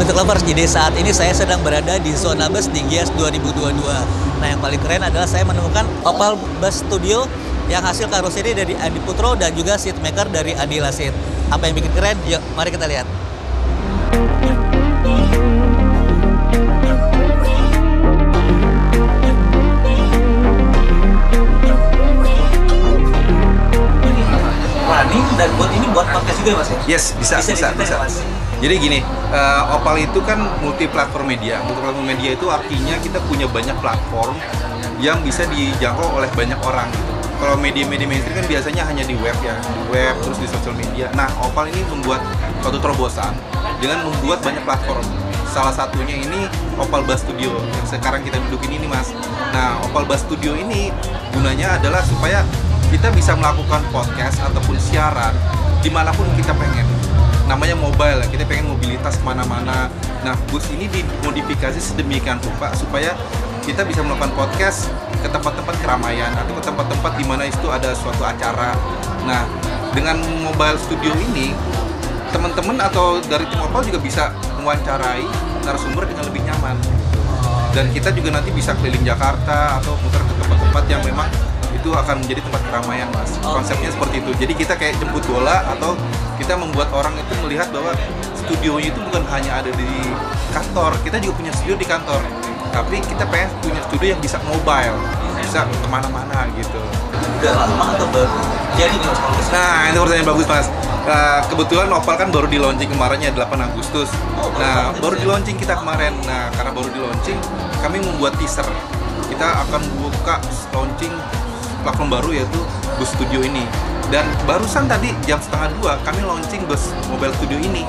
Mythic Lovers, jadi saat ini saya sedang berada di zona bus di Gias 2022. Nah, yang paling keren adalah saya menemukan Opal Bus Studio yang hasil karoseri dari Adi Putro dan juga seat maker dari Adi Lasit. Apa yang bikin keren? Yuk, mari kita lihat. Running dan buat podcast juga Mas ya? Yes, bisa. Mas. Jadi gini, Opal itu kan multi platform media. Multi platform media itu artinya kita punya banyak platform yang bisa dijangkau oleh banyak orang gitu. Kalau media-media mainstream kan biasanya hanya di web ya, terus di sosial media. Nah, Opal ini membuat suatu terobosan dengan membuat banyak platform. Salah satunya ini Opal Bus Studio yang sekarang kita dudukin ini Mas. Nah, Opal Bus Studio ini gunanya adalah supaya kita bisa melakukan podcast ataupun siaran dimanapun kita pengen. Namanya mobile, kita pengen mobilitas kemana-mana. Nah, bus ini dimodifikasi sedemikian rupa supaya kita bisa melakukan podcast ke tempat-tempat keramaian atau ke tempat-tempat di mana itu ada suatu acara. Nah, dengan mobile studio ini, teman-teman atau dari tim Opal juga bisa mewawancarai narasumber dengan lebih nyaman. Dan kita juga nanti bisa keliling Jakarta atau muter ke tempat-tempat yang memang itu akan menjadi tempat keramaian Mas. Konsepnya seperti itu. Jadi kita kayak jemput bola atau kita membuat orang itu melihat bahwa studionya itu bukan hanya ada di kantor, kita juga punya studio di kantor. Tapi kita pengen punya studio yang bisa mobile, bisa kemana-mana gitu. Udah lama atau baru? Jadi nih Mas. Nah, itu pertanyaan bagus Mas. Kebetulan Opal kan baru di launching kemarinnya 8 Agustus. Nah, baru di launching kita kemarin. Nah, karena baru di launching, kami membuat teaser. Kita akan buka launching platform baru yaitu Bus Studio ini. Dan barusan tadi jam 1:30 kami launching Bus Mobile Studio ini.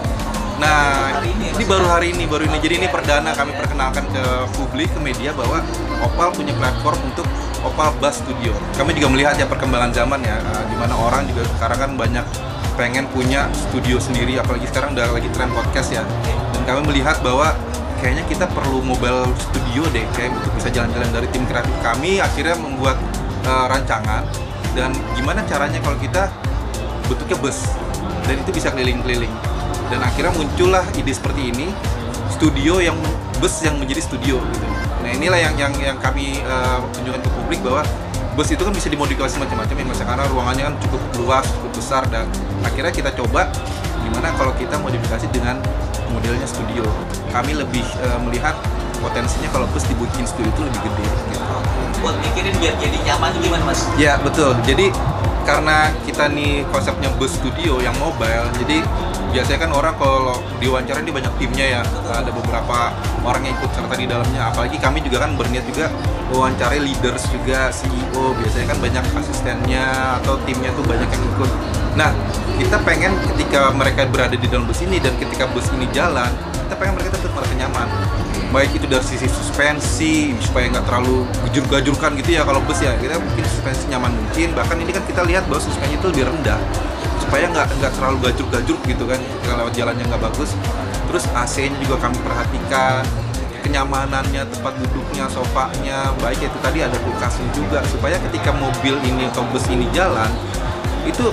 Nah, ini baru hari ini. Jadi ini perdana kami perkenalkan ke publik, ke media bahwa Opal punya platform untuk Opal Bus Studio. Kami juga melihat ya perkembangan zaman ya, di mana orang juga sekarang kan banyak pengen punya studio sendiri, apalagi sekarang udah lagi tren podcast ya. Dan kami melihat bahwa kayaknya kita perlu mobile studio deh, kayak untuk bisa jalan-jalan. Dari tim kreatif kami akhirnya membuat rancangan dan gimana caranya kalau kita bentuknya bus dan itu bisa keliling-keliling, dan akhirnya muncullah ide seperti ini, studio yang bus yang menjadi studio gitu. Nah, inilah yang kami tunjukkan ke publik bahwa bus itu kan bisa dimodifikasi macam-macam ya Mas, karena ruangannya kan cukup luas, cukup besar, dan akhirnya kita coba gimana kalau kita modifikasi dengan modelnya studio. Kami lebih melihat potensinya kalau bus dibikin studio itu lebih gede gitu. Buat mikirin biar jadi nyaman itu gimana Mas? Ya betul, jadi karena kita nih konsepnya bus studio yang mobile, jadi biasanya kan orang kalau diwawancara ini banyak timnya ya, ada beberapa orang yang ikut serta di dalamnya, apalagi kami juga kan berniat juga wawancarai leaders juga, CEO, biasanya kan banyak asistennya atau timnya tuh banyak yang ikut. Nah, kita pengen ketika mereka berada di dalam bus ini dan ketika bus ini jalan, kita pengen mereka tetap merasa nyaman. Baik itu dari sisi suspensi, supaya nggak terlalu gajur-gajurkan gitu ya kalau bus ya, kita mungkin suspensi nyaman mungkin, bahkan ini kan kita lihat bahwa suspensi itu lebih rendah supaya nggak terlalu gajur-gajur gitu kan, ketika lewat jalannya nggak bagus. Terus AC-nya juga kami perhatikan, kenyamanannya, tempat duduknya, sofanya, baik itu tadi ada kulkasnya juga, supaya ketika mobil ini atau bus ini jalan itu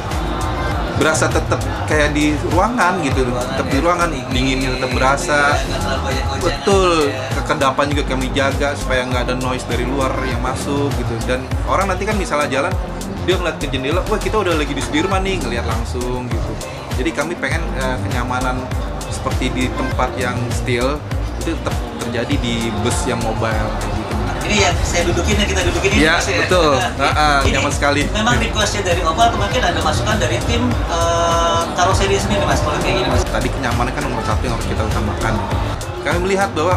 berasa tetap kayak di ruangan gitu, tetap di ruangan, dinginnya tetap berasa. Betul, kekedapan juga kami jaga supaya nggak ada noise dari luar yang masuk gitu. Dan orang nanti kan misalnya jalan, dia ngeliat ke jendela, wah kita udah lagi di Sudirman nih, ngeliat langsung gitu. Jadi kami pengen kenyamanan seperti di tempat yang still itu tetap terjadi di bus yang mobile kayak gitu. Ini yang saya dudukin, yang kita dudukin ini ya, Mas ya? Betul, nyaman sekali. Memang requestnya dari Opal atau mungkin ada masukan dari tim karoseri sendiri Mas, kalau kayak gini Mas? Tadi kenyamanan kan nomor satu yang harus kita utamakan. Kami melihat bahwa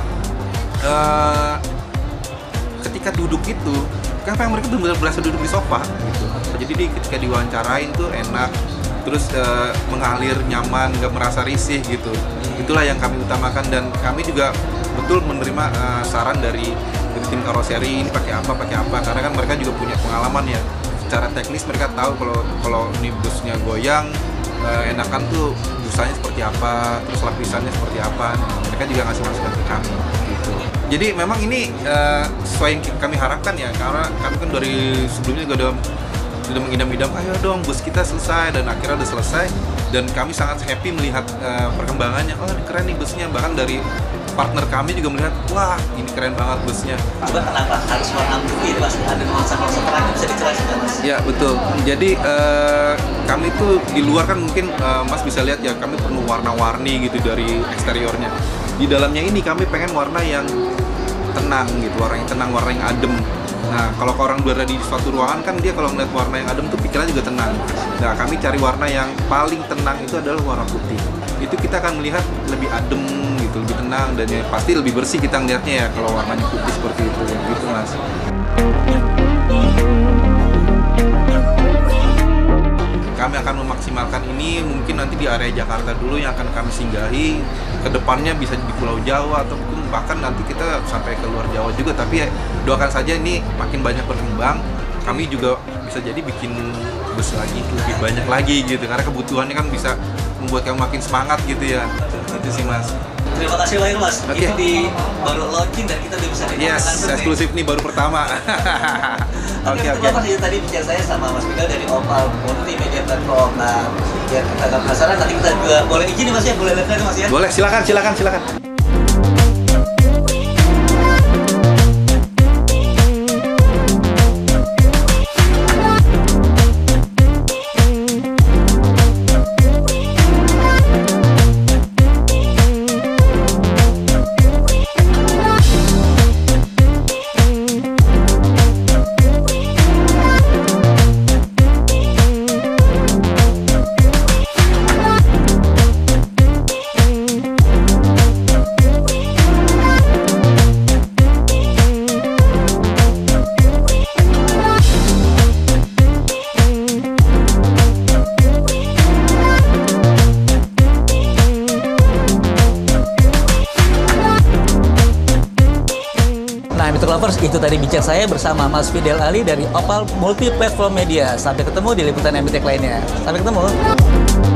ketika duduk itu, kan mereka benar-benar berasa duduk di sofa gitu. Jadi ketika diwawancarain tuh enak, terus mengalir nyaman, nggak merasa risih gitu. Itulah yang kami utamakan, dan kami juga betul menerima saran dari tim karoseri ini pakai apa, karena kan mereka juga punya pengalaman ya. Secara teknis mereka tahu kalau ini busnya goyang, enakan tuh busanya seperti apa, terus lapisannya seperti apa. Mereka juga ngasih masukan ke kami gitu. Jadi memang ini sesuai yang kami harapkan ya, karena kami kan dari sebelumnya juga udah sudah mengidam-idam, ayo dong bus kita selesai, dan akhirnya udah selesai. Dan kami sangat happy melihat perkembangannya. Oh, ini keren nih busnya. Bahkan dari partner kami juga melihat, wah ini keren banget busnya. Coba kenapa harus warna putih Mas? Ada nuansa-nuansa terang, bisa dijelaskan Mas? Ya betul. Jadi kami tuh di luar kan mungkin Mas bisa lihat ya, kami penuh warna-warni gitu dari eksteriornya. Di dalamnya ini kami pengen warna yang tenang gitu, warna yang tenang, warna yang adem. Nah, kalau orang berada di suatu ruangan kan dia kalau ngeliat warna yang adem tuh pikirannya juga tenang. Nah, kami cari warna yang paling tenang itu adalah warna putih. Itu kita akan melihat lebih adem gitu, lebih tenang, dan ya pasti lebih bersih kita ngeliatnya ya kalau warnanya putih seperti itu, gitu Mas. Kami akan memaksimalkan ini mungkin nanti di area Jakarta dulu yang akan kami singgahi. Kedepannya bisa di Pulau Jawa atau mungkin bahkan nanti kita sampai ke luar Jawa juga. Tapi ya doakan saja ini makin banyak berkembang. Kami juga bisa jadi bikin bus lagi, lebih banyak lagi gitu. Karena kebutuhannya kan bisa membuat kami makin semangat gitu ya. Itu sih Mas. Terima kasih banyak Mas. Oke. Ini baru launching dan kita udah bisa Yes, eksklusif nih baru pertama. Oke. Mas, tadi bicara saya sama Mas Fidel dari Opal Multimedia Platform. Nah, biar kita nggak penasaran, nanti kita juga boleh izin nih Mas ya, boleh lihat nih Mas ya. Boleh, silakan. Nah, Mitra Lovers, itu tadi bincang saya bersama Mas Fidel Ali dari Opal Multi Platform Media. Sampai ketemu di liputan MBTech lainnya. Sampai ketemu.